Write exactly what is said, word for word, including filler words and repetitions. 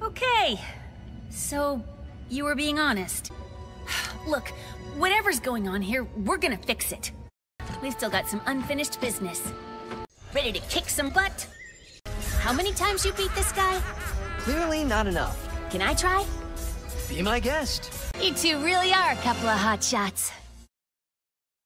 Okay. So, you were being honest. Look, whatever's going on here, we're gonna fix it. We've still got some unfinished business. Ready to kick some butt? How many times you beat this guy? Clearly not enough. Can I try? Be my guest. You two really are a couple of hot shots.